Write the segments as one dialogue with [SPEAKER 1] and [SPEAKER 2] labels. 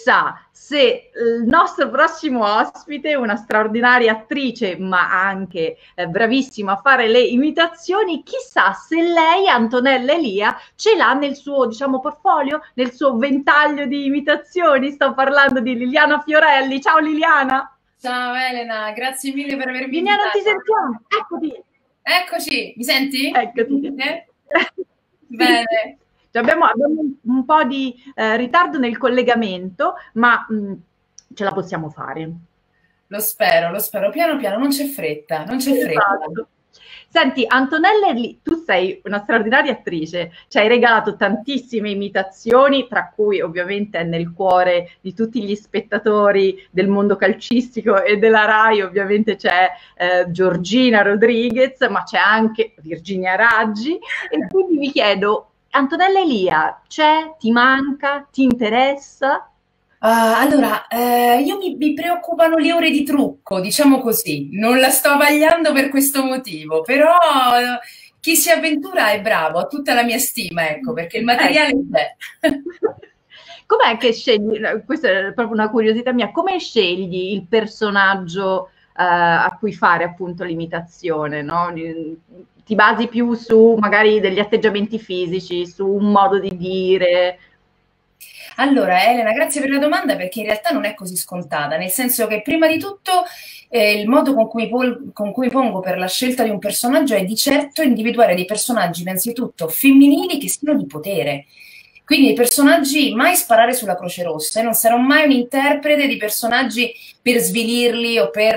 [SPEAKER 1] chissà se il nostro prossimo ospite, una straordinaria attrice, ma anche bravissima a fare le imitazioni, chissà se lei, Antonella Elia, ce l'ha nel suo, diciamo, portfolio, nel suo ventaglio di imitazioni. Sto parlando di Liliana Fiorelli. Ciao Liliana!
[SPEAKER 2] Ciao Elena, grazie mille per avermi
[SPEAKER 1] Liliana, ti
[SPEAKER 2] invitata.
[SPEAKER 1] sentiamo? Eccoti!
[SPEAKER 2] Eccoci, mi senti?
[SPEAKER 1] Eccoti! Sì.
[SPEAKER 2] Bene,
[SPEAKER 1] Abbiamo un po' di ritardo nel collegamento, ma ce la possiamo fare.
[SPEAKER 2] lo spero, piano piano, non c'è fretta, non c'è fretta.
[SPEAKER 1] Esatto. Senti, Antonella, tu sei una straordinaria attrice, ci hai regalato tantissime imitazioni, tra cui ovviamente è nel cuore di tutti gli spettatori del mondo calcistico e della Rai, ovviamente c'è Giorgina Rodriguez, ma c'è anche Virginia Raggi, e quindi vi chiedo, Antonella Elia, c'è, ti manca, ti interessa?
[SPEAKER 2] Allora, io mi preoccupano le ore di trucco, diciamo così. Non la sto vagliando per questo motivo, però chi si avventura è bravo, ha tutta la mia stima, ecco, perché il materiale
[SPEAKER 1] Ecco.
[SPEAKER 2] c'è.
[SPEAKER 1] Com'è che scegli, questa è proprio una curiosità mia, come scegli il personaggio a cui fare appunto l'imitazione, no? Ti basi più su magari degli atteggiamenti fisici, su un modo di dire?
[SPEAKER 2] Allora, Elena, grazie per la domanda perché in realtà non è così scontata, nel senso che prima di tutto il modo con cui pongo per la scelta di un personaggio è di certo individuare dei personaggi innanzitutto femminili che siano di potere. Quindi i personaggi, mai sparare sulla Croce Rossa, non sarò mai un interprete di personaggi per svilirli o per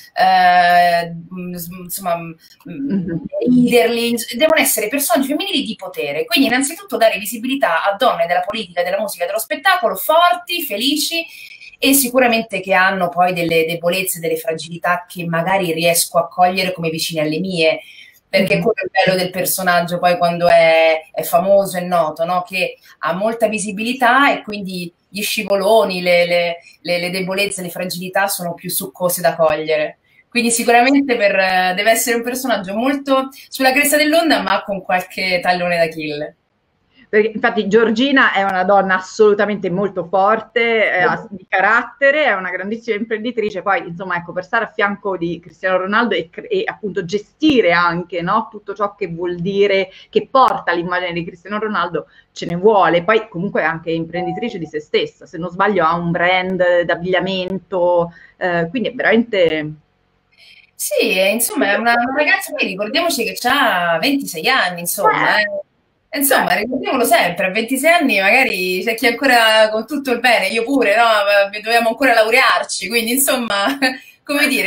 [SPEAKER 2] insomma riderli, devono essere personaggi femminili di potere. Quindi innanzitutto dare visibilità a donne della politica, della musica, dello spettacolo forti, felici e sicuramente che hanno poi delle debolezze, delle fragilità che magari riesco a cogliere come vicine alle mie, perché quello è il bello del personaggio poi quando è famoso e noto, no? Che ha molta visibilità e quindi gli scivoloni, le debolezze, le fragilità sono più succose da cogliere. Quindi sicuramente deve essere un personaggio molto sulla cresta dell'onda, ma con qualche tallone d'Achille.
[SPEAKER 1] Perché, infatti Giorgina è una donna assolutamente molto forte, di carattere, è una grandissima imprenditrice, poi insomma ecco, per stare a fianco di Cristiano Ronaldo e appunto gestire anche, no, tutto ciò che vuol dire, che porta l'immagine di Cristiano Ronaldo, ce ne vuole. Poi comunque è anche imprenditrice di se stessa, se non sbaglio ha un brand d'abbigliamento, quindi è veramente...
[SPEAKER 2] Sì, insomma, è una ragazza, poi ricordiamoci che ha 26 anni, insomma, eh. Insomma, ricordiamolo sempre, a 26 anni magari c'è chi ancora con tutto il bene, io pure, no? Dobbiamo ancora laurearci, quindi insomma, come dire,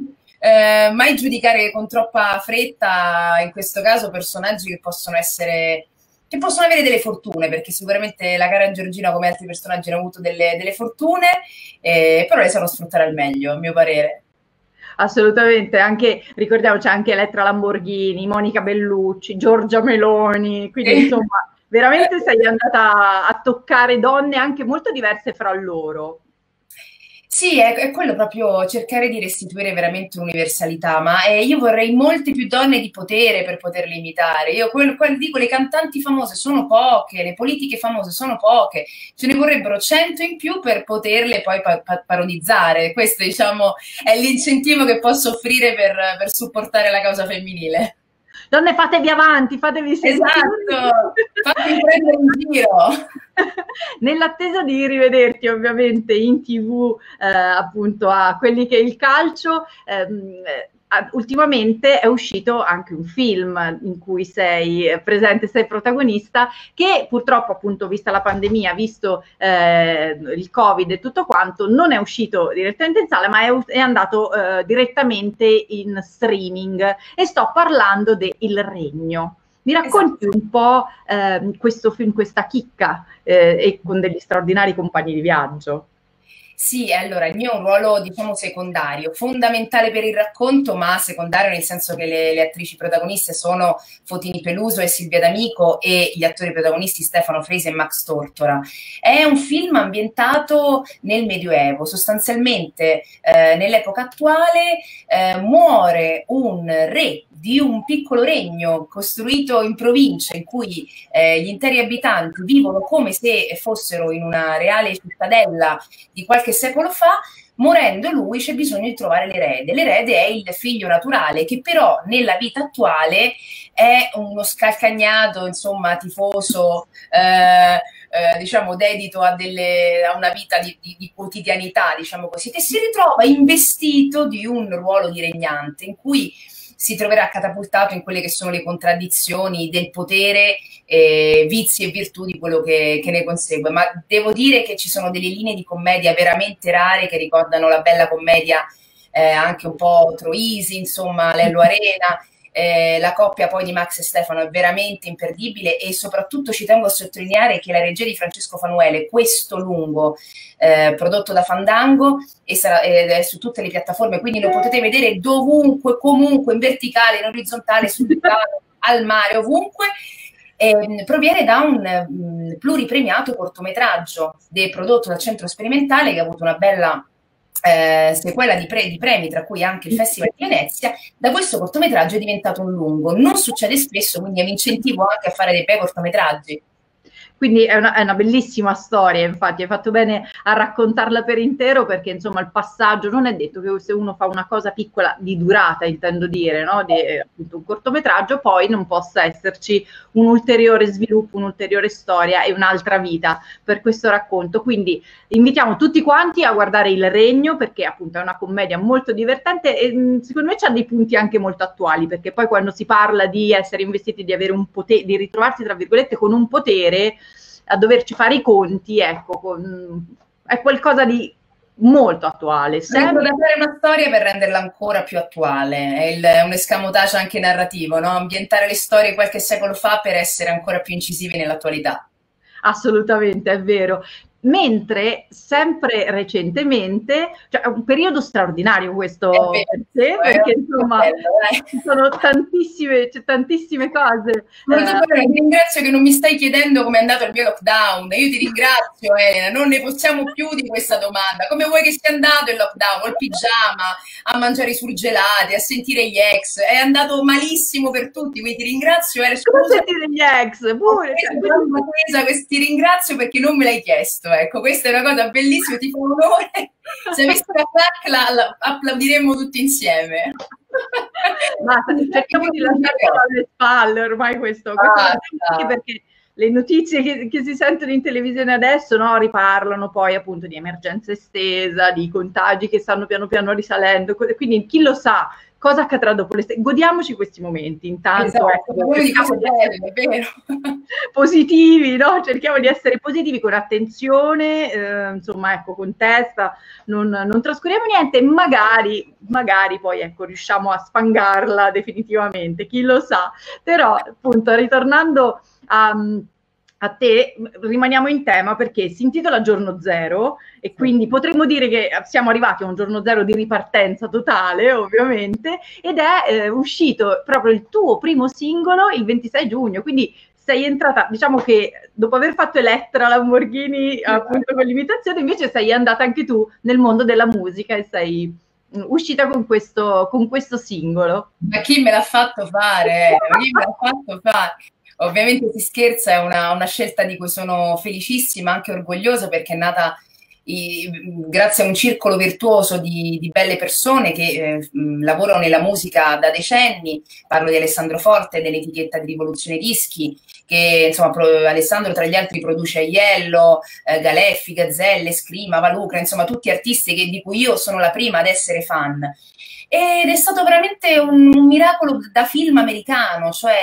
[SPEAKER 2] mai giudicare con troppa fretta, in questo caso, personaggi che possono essere, che possono avere delle fortune, perché sicuramente la cara Giorgina, come altri personaggi, hanno avuto delle fortune, però le sanno sfruttare al meglio, a mio parere.
[SPEAKER 1] Assolutamente, anche, ricordiamoci anche Elettra Lamborghini, Monica Bellucci, Giorgia Meloni, quindi insomma veramente sei andata a toccare donne anche molto diverse fra loro.
[SPEAKER 2] Sì, è quello proprio cercare di restituire veramente un'universalità, ma io vorrei molte più donne di potere per poterle imitare. Io dico, le cantanti famose sono poche, le politiche famose sono poche, ce ne vorrebbero 100 in più per poterle poi parodizzare. Questo, diciamo, è l'incentivo che posso offrire per supportare la causa femminile.
[SPEAKER 1] Donne, fatevi avanti, fatevi sentire.
[SPEAKER 2] Esatto, fatti prendere in giro.
[SPEAKER 1] Nell'attesa di rivederti ovviamente in TV, appunto a quelli che è il calcio, ultimamente è uscito anche un film in cui sei presente, sei protagonista, che purtroppo appunto vista la pandemia, visto il Covid e tutto quanto, non è uscito direttamente in sala, ma è andato direttamente in streaming, e sto parlando de Il Regno. Mi racconti un po' questo film, questa chicca, e con degli straordinari compagni di viaggio?
[SPEAKER 2] Sì, allora il mio è un ruolo, diciamo, secondario, fondamentale per il racconto, ma secondario nel senso che le attrici protagoniste sono Fotini Peluso e Silvia D'Amico, e gli attori protagonisti Stefano Frese e Max Tortora. È un film ambientato nel Medioevo, sostanzialmente nell'epoca attuale muore un re di un piccolo regno costruito in provincia, in cui gli interi abitanti vivono come se fossero in una reale cittadella di qualche secolo fa. Morendo lui c'è bisogno di trovare l'erede. L'erede è il figlio naturale, che però nella vita attuale è uno scalcagnato, insomma, tifoso, diciamo dedito a una vita di quotidianità, diciamo così, che si ritrova investito di un ruolo di regnante, in cui si troverà catapultato in quelle che sono le contraddizioni del potere, vizi e virtù di quello che ne consegue. Ma devo dire che ci sono delle linee di commedia veramente rare che ricordano la bella commedia, anche un po' Troisi, insomma, Lello Arena. La coppia poi di Max e Stefano è veramente imperdibile, e soprattutto ci tengo a sottolineare che la regia di Francesco Fanuele, questo lungo, prodotto da Fandango, ed è su tutte le piattaforme, quindi lo potete vedere dovunque, comunque, in verticale, in orizzontale, sul divano, al mare, ovunque. Proviene da un pluripremiato cortometraggio prodotto dal Centro Sperimentale, che ha avuto una bella sequela di premi, tra cui anche il Festival di Venezia. Da questo cortometraggio è diventato un lungo. Non succede spesso, quindi è un incentivo anche a fare dei bei cortometraggi.
[SPEAKER 1] Quindi è una bellissima storia, infatti hai fatto bene a raccontarla per intero, perché insomma il passaggio non è detto che se uno fa una cosa piccola di durata, intendo dire, no? Appunto un cortometraggio, poi non possa esserci un ulteriore sviluppo, un'ulteriore storia e un'altra vita per questo racconto. Quindi invitiamo tutti quanti a guardare Il Regno, perché appunto è una commedia molto divertente e secondo me c'ha dei punti anche molto attuali, perché poi quando si parla di essere investiti, di avere un potere, di ritrovarsi tra virgolette con un potere, a doverci fare i conti, ecco, è qualcosa di molto attuale.
[SPEAKER 2] Sempre da fare una storia per renderla ancora più attuale, è un escamotage anche narrativo, no? Ambientare le storie qualche secolo fa per essere ancora più incisivi nell'attualità.
[SPEAKER 1] Assolutamente, è vero. Mentre sempre recentemente, cioè è un periodo straordinario questo per te, perché insomma ci sono tantissime cose.
[SPEAKER 2] Ti ringrazio che non mi stai chiedendo come è andato il mio lockdown. Io ti ringrazio, Elena, non ne possiamo più di questa domanda. Come vuoi che sia andato il lockdown? Col pigiama, a mangiare i surgelati, a sentire gli ex? È andato malissimo per tutti, quindi ti ringrazio.
[SPEAKER 1] Scusa, sentire gli ex, pure.
[SPEAKER 2] Ti ringrazio perché non me l'hai chiesto. Ecco, questa è una cosa bellissima, ti fa onore. Se avessi la clac, applaudiremmo tutti insieme.
[SPEAKER 1] Ma cerchiamo di lasciarla alle spalle ormai questo anche perché le notizie che si sentono in televisione adesso, no, riparlano poi appunto di emergenza estesa, di contagi che stanno piano piano risalendo, quindi chi lo sa cosa accadrà dopo l'estate. Godiamoci questi momenti, intanto
[SPEAKER 2] esatto, cerchiamo di essere vero.
[SPEAKER 1] positivi, no? Cerchiamo di essere positivi con attenzione, insomma, ecco, con testa, non trascuriamo niente, magari poi ecco, riusciamo a sfangarla definitivamente, chi lo sa. Però appunto ritornando a te, rimaniamo in tema perché si intitola Giorno Zero e quindi potremmo dire che siamo arrivati a un giorno zero di ripartenza totale, ovviamente, ed è uscito proprio il tuo primo singolo il 26 giugno, quindi sei entrata, diciamo che dopo aver fatto Elettra Lamborghini appunto con l'imitazione, invece sei andata anche tu nel mondo della musica e sei uscita con questo singolo.
[SPEAKER 2] Ma chi me l'ha fatto fare? Chi me l'ha fatto fare? Ovviamente si scherza, è una scelta di cui sono felicissima, anche orgogliosa, perché è nata grazie a un circolo virtuoso di belle persone che lavorano nella musica da decenni. Parlo di Alessandro Forte, dell'etichetta di Rivoluzione Dischi, che insomma Alessandro tra gli altri produce Aiello, Galeffi, Gazzelle, Scrima, Valucra, insomma tutti artisti di cui io sono la prima ad essere fan. Ed è stato veramente un miracolo da film americano, cioè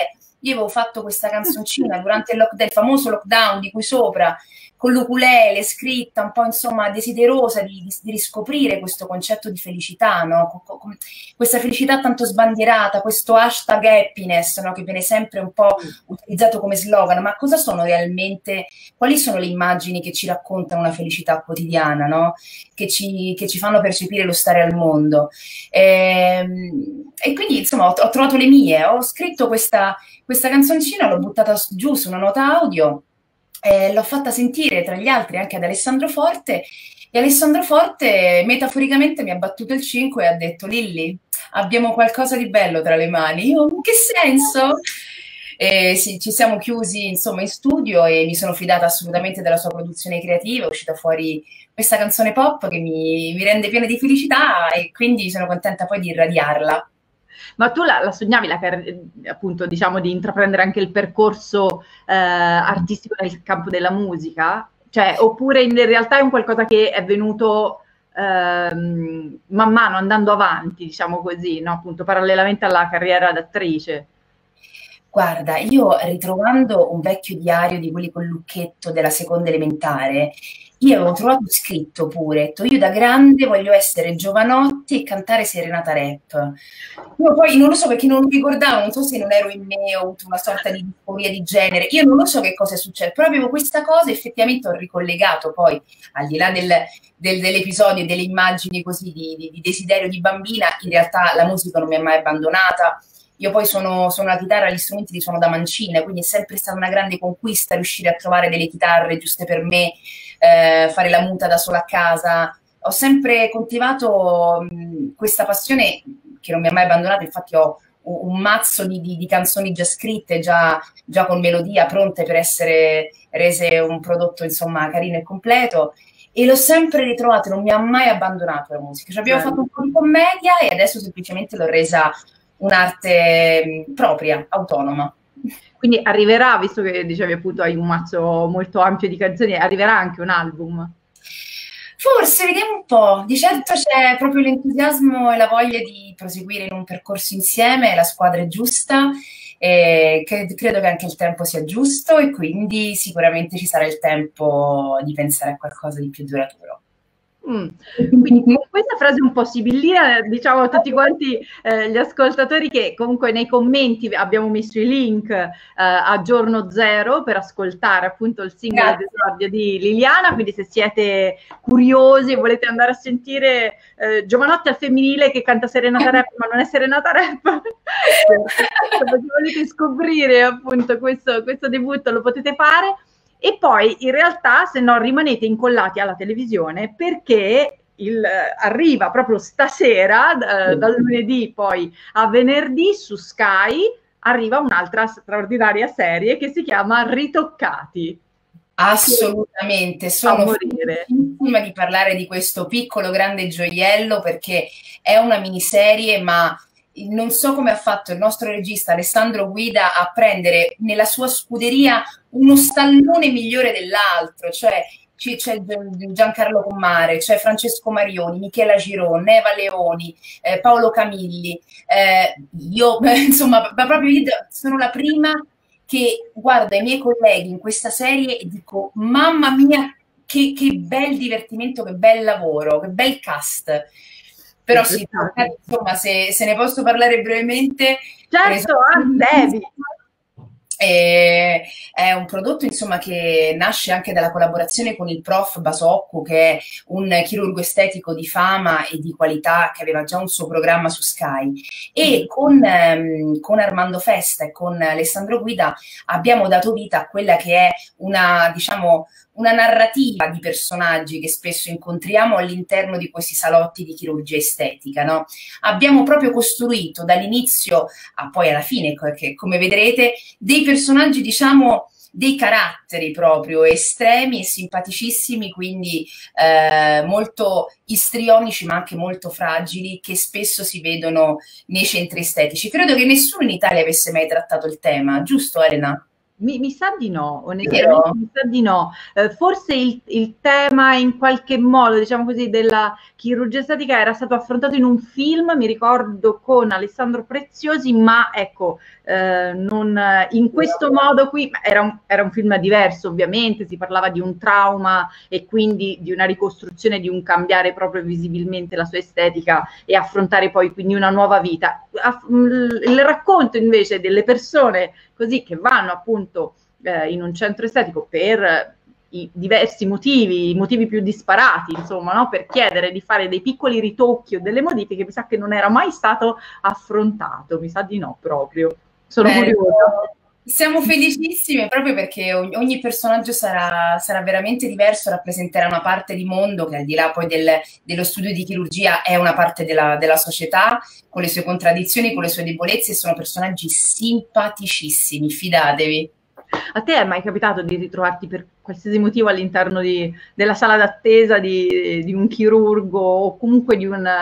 [SPEAKER 2] Io avevo fatto questa canzoncina durante il famoso lockdown di qui sopra, con l'ukulele, scritta un po' insomma desiderosa di riscoprire questo concetto di felicità, no? Questa felicità tanto sbandierata, questo hashtag happiness, no? Che viene sempre un po' utilizzato come slogan, ma cosa sono realmente, quali sono le immagini che ci raccontano una felicità quotidiana, no? Che ci fanno percepire lo stare al mondo. E quindi insomma ho trovato le mie, ho scritto questa canzoncina, l'ho buttata giù su una nota audio, l'ho fatta sentire tra gli altri anche ad Alessandro Forte, e Alessandro Forte metaforicamente mi ha battuto il 5 e ha detto: Lilli, abbiamo qualcosa di bello tra le mani. Io, in che senso? Sì, ci siamo chiusi insomma in studio e mi sono fidata assolutamente della sua produzione creativa, è uscita fuori questa canzone pop che mi rende piena di felicità, e quindi sono contenta poi di irradiarla.
[SPEAKER 1] Ma tu la sognavi, appunto, diciamo, di intraprendere anche il percorso artistico nel campo della musica? Cioè, oppure in realtà è un qualcosa che è venuto man mano andando avanti, diciamo così, no? Appunto, parallelamente alla carriera d'attrice?
[SPEAKER 2] Guarda, io ritrovando un vecchio diario di quelli col lucchetto della seconda elementare, io avevo trovato scritto pure, detto, io da grande voglio essere Giovanotti e cantare serenata rap. Io poi non lo so perché non lo ricordavo, non so se non ero in me, ho avuto una sorta di disforia di genere, io non lo so che cosa è successo, però avevo questa cosa, effettivamente ho ricollegato poi, al di là dell'episodio e delle immagini così di desiderio di bambina, in realtà la musica non mi ha mai abbandonata. Io poi sono la chitarra, gli strumenti li suono da mancina, quindi è sempre stata una grande conquista riuscire a trovare delle chitarre giuste per me, fare la muta da sola a casa. Ho sempre coltivato questa passione che non mi ha mai abbandonato, infatti ho un mazzo di canzoni già scritte, già con melodia, pronte per essere rese un prodotto insomma carino e completo. E l'ho sempre ritrovato, non mi ha mai abbandonato la musica. Cioè, abbiamo fatto un po' di commedia e adesso semplicemente l'ho resa un'arte propria, autonoma.
[SPEAKER 1] Quindi arriverà, visto che dicevi appunto hai un mazzo molto ampio di canzoni, arriverà anche un album?
[SPEAKER 2] Forse, vediamo un po'. Di certo c'è proprio l'entusiasmo e la voglia di proseguire in un percorso insieme, la squadra è giusta, e credo che anche il tempo sia giusto, e quindi sicuramente ci sarà il tempo di pensare a qualcosa di più duraturo.
[SPEAKER 1] Quindi con questa frase un po' sibillina diciamo a tutti quanti gli ascoltatori che comunque nei commenti abbiamo messo i link a Giorno Zero per ascoltare appunto il singolo d'esordio di Liliana, quindi se siete curiosi e volete andare a sentire Giovanotti al femminile che canta serenata rap ma non è serenata rap, se volete scoprire appunto questo debutto lo potete fare. E poi in realtà se no rimanete incollati alla televisione perché arriva proprio stasera, dal lunedì poi a venerdì su Sky, arriva un'altra straordinaria serie che si chiama Ritoccati.
[SPEAKER 2] Assolutamente, sono felicissima di parlare di questo piccolo grande gioiello perché è una miniserie, ma non so come ha fatto il nostro regista Alessandro Guida a prendere nella sua scuderia uno stallone migliore dell'altro, cioè c'è Giancarlo Commare, c'è Francesco Marioni, Michela Giron, Eva Leoni, Paolo Camilli, io insomma proprio io sono la prima che guarda i miei colleghi in questa serie e dico mamma mia che bel divertimento, che bel lavoro, che bel cast. Però sì, insomma, se ne posso parlare brevemente.
[SPEAKER 1] Certo, devi.
[SPEAKER 2] È un prodotto insomma che nasce anche dalla collaborazione con il prof Basocco, che è un chirurgo estetico di fama e di qualità che aveva già un suo programma su Sky, e con Armando Festa e con Alessandro Guida abbiamo dato vita a quella che è una, diciamo, una narrativa di personaggi che spesso incontriamo all'interno di questi salotti di chirurgia estetica, no? Abbiamo proprio costruito dall'inizio a poi alla fine, che come vedrete, dei personaggi, diciamo, dei caratteri proprio estremi e simpaticissimi, quindi molto istrionici ma anche molto fragili, che spesso si vedono nei centri estetici. Credo che nessuno in Italia avesse mai trattato il tema, giusto Elena?
[SPEAKER 1] Mi sa di no, onestamente mi sa di no. Forse il tema in qualche modo, diciamo così, della chirurgia estetica era stato affrontato in un film, mi ricordo, con Alessandro Preziosi, ma ecco, non in questo modo qui. Era un film diverso, ovviamente, si parlava di un trauma e quindi di una ricostruzione, di un cambiare proprio visibilmente la sua estetica e affrontare poi quindi una nuova vita. Il racconto invece delle persone così che vanno appunto in un centro estetico per i diversi motivi, i motivi più disparati, insomma, no? Per chiedere di fare dei piccoli ritocchi o delle modifiche, mi sa che non era mai stato affrontato, mi sa di no proprio. Sono curiosa.
[SPEAKER 2] Siamo felicissime proprio perché ogni personaggio sarà veramente diverso, rappresenterà una parte di mondo che al di là poi dello studio di chirurgia è una parte della società, con le sue contraddizioni, con le sue debolezze, e sono personaggi simpaticissimi, fidatevi.
[SPEAKER 1] A te è mai capitato di ritrovarti per qualsiasi motivo all'interno della sala d'attesa di un chirurgo o comunque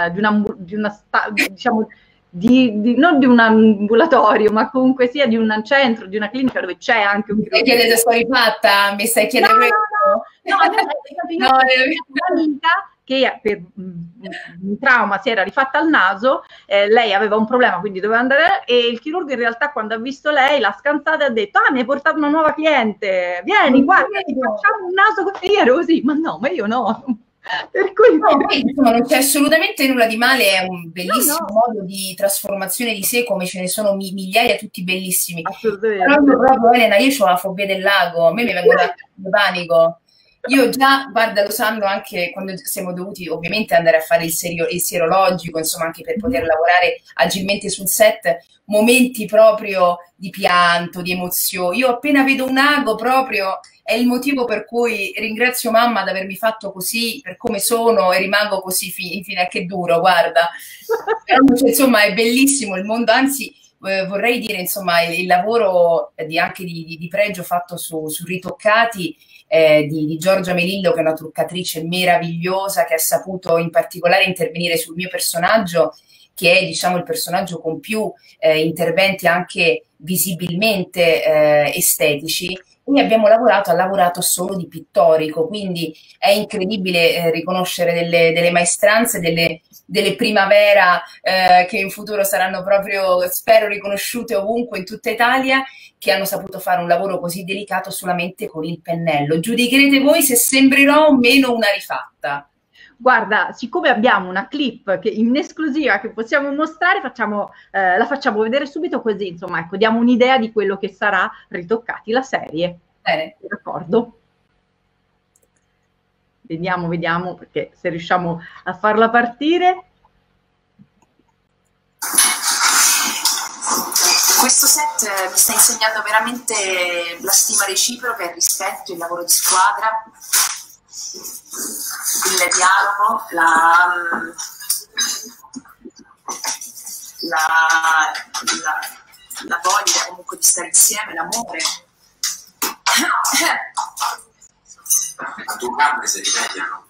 [SPEAKER 1] diciamo, non di un ambulatorio, ma comunque sia di un centro, di una clinica dove c'è anche un chirurgo?
[SPEAKER 2] Mi stai chiedendo, sto rifatta? Mi stai chiedendo
[SPEAKER 1] no, un'amica che per un trauma si era rifatta al naso, lei aveva un problema, quindi doveva andare, e il chirurgo in realtà quando ha visto lei l'ha scansata e ha detto: ah, mi hai portato una nuova cliente, vieni, guarda, ti facciamo un naso così. E io ero così, ma no, ma io no. Per cui
[SPEAKER 2] insomma, non c'è assolutamente nulla di male, è un bellissimo modo di trasformazione di sé, come ce ne sono migliaia, tutti bellissimi.
[SPEAKER 1] Assolutamente.
[SPEAKER 2] Però, Elena, io ho la fobia del lago, a me mi vengono da panico. Io già, guarda, lo sanno anche quando siamo dovuti ovviamente andare a fare il sierologico, insomma, anche per poter lavorare agilmente sul set, momenti proprio di pianto, di emozione. Io appena vedo un ago proprio è il motivo per cui ringrazio mamma di avermi fatto così, per come sono, e rimango così fino a che duro, guarda. Però, insomma, è bellissimo il mondo, anzi vorrei dire, insomma, il lavoro anche di pregio fatto su Ritoccati di Giorgia Melillo, che è una truccatrice meravigliosa, che ha saputo in particolare intervenire sul mio personaggio, che è, diciamo, il personaggio con più interventi anche visibilmente estetici. Noi ha lavorato solo di pittorico, quindi è incredibile riconoscere delle maestranze, delle primavera che in futuro saranno proprio, spero, riconosciute ovunque in tutta Italia, che hanno saputo fare un lavoro così delicato solamente con il pennello. Giudicherete voi se sembrerò o meno una rifatta.
[SPEAKER 1] Guarda, siccome abbiamo una clip in esclusiva che possiamo mostrare, la facciamo vedere subito, così, insomma, ecco, diamo un'idea di quello che sarà Ritoccati, la serie.
[SPEAKER 2] Bene.
[SPEAKER 1] D'accordo? Vediamo, perché se riusciamo a farla partire.
[SPEAKER 3] Questo set mi sta insegnando veramente la stima reciproca, il rispetto, il lavoro di squadra, il dialogo, la voglia comunque di stare insieme, l'amore.
[SPEAKER 4] A tuo padre si rivediano.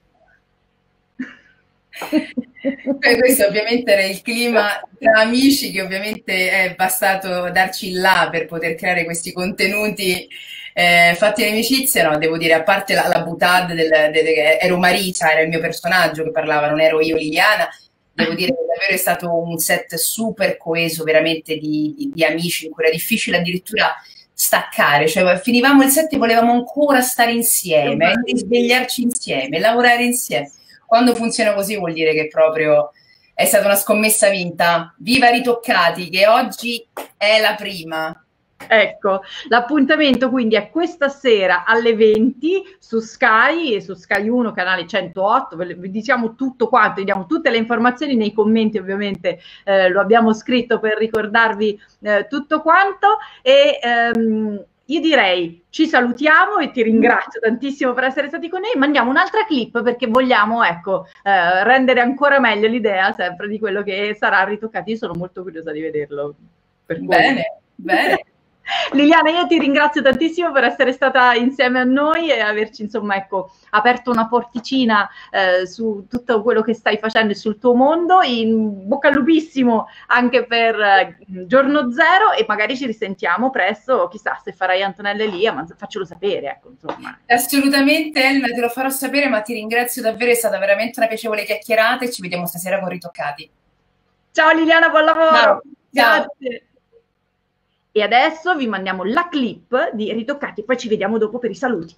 [SPEAKER 2] Questo ovviamente era il clima tra amici, che ovviamente è bastato darci il là per poter creare questi contenuti fatti in amicizia. No, devo dire, a parte la boutade ero Marisa, era il mio personaggio che parlava, non ero io Liliana, devo dire che davvero è stato un set super coeso, veramente di amici, in cui era difficile addirittura staccare, cioè finivamo il set e volevamo ancora stare insieme, risvegliarci insieme, lavorare insieme. Quando funziona così vuol dire che proprio è stata una scommessa vinta. Viva Ritoccati, che oggi è la prima.
[SPEAKER 1] Ecco, l'appuntamento quindi è questa sera alle 20 su Sky e su Sky 1, canale 108, vi diciamo tutto quanto, vi diamo tutte le informazioni nei commenti, ovviamente lo abbiamo scritto per ricordarvi tutto quanto, e io direi ci salutiamo e ti ringrazio tantissimo per essere stati con noi. Mandiamo un'altra clip perché vogliamo, ecco, rendere ancora meglio l'idea sempre di quello che sarà Ritoccati. Io sono molto curiosa di vederlo.
[SPEAKER 2] Bene, bene.
[SPEAKER 1] Liliana, io ti ringrazio tantissimo per essere stata insieme a noi e averci, insomma, ecco, aperto una porticina su tutto quello che stai facendo e sul tuo mondo. In bocca al lupissimo anche per Giorno Zero, e magari ci risentiamo presto, chissà se farai Antonella Elia, ma faccelo sapere, ecco, insomma.
[SPEAKER 2] Assolutamente, Elena, te lo farò sapere, ma ti ringrazio davvero, è stata veramente una piacevole chiacchierata e ci vediamo stasera con Ritoccati.
[SPEAKER 1] Ciao Liliana, buon lavoro!
[SPEAKER 2] Ciao.
[SPEAKER 1] Grazie! E adesso vi mandiamo la clip di Ritoccati e poi ci vediamo dopo per i saluti.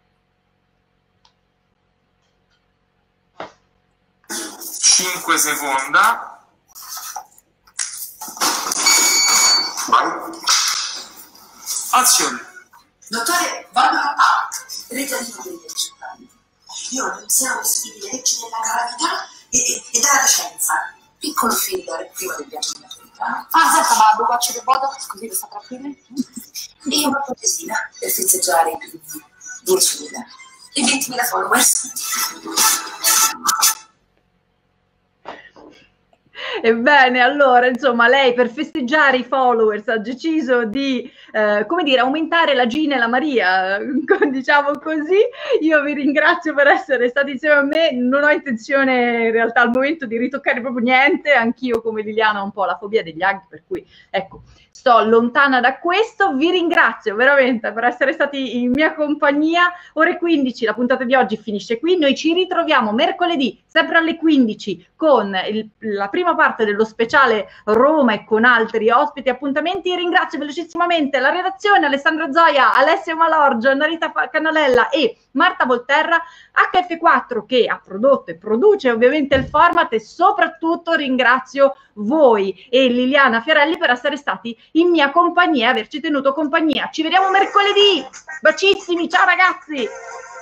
[SPEAKER 5] 5 seconda.
[SPEAKER 4] Vai.
[SPEAKER 5] Azione.
[SPEAKER 3] Dottore, vado a regalino per i risultati. Io ho iniziato a seguire le leggi della gravità e della decenza. Piccolo filler prima del viaggio di maturità.
[SPEAKER 6] Ah, senta, ma devo accedere Botox così lo sta tranquillo?
[SPEAKER 3] E una protesina per festeggiare i primi 10.000 e 20.000 followers.
[SPEAKER 1] Ebbene, allora, insomma, lei per festeggiare i followers ha deciso di, come dire, aumentare la Gina e la Maria, diciamo così. Io vi ringrazio per essere stati insieme a me, non ho intenzione in realtà al momento di ritoccare proprio niente, anch'io come Liliana ho un po' la fobia degli aghi, per cui, ecco, sto lontana da questo. Vi ringrazio veramente per essere stati in mia compagnia. Ore 15, la puntata di oggi finisce qui, noi ci ritroviamo mercoledì, sempre alle 15, con la prima parte dello speciale Roma e con altri ospiti, appuntamenti. Ringrazio velocissimamente la redazione, Alessandra Zoia, Alessio Malorgio, Narita Canalella e Marta Volterra, HF4 che ha prodotto e produce ovviamente il format, e soprattutto ringrazio voi e Liliana Fiorelli per essere stati in mia compagnia e averci tenuto compagnia. Ci vediamo mercoledì, bacissimi, ciao ragazzi!